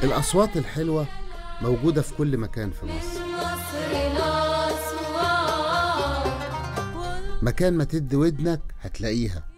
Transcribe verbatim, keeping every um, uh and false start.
الأصوات الحلوة موجودة في كل مكان في مصر. مكان ما تدي ودنك هتلاقيها.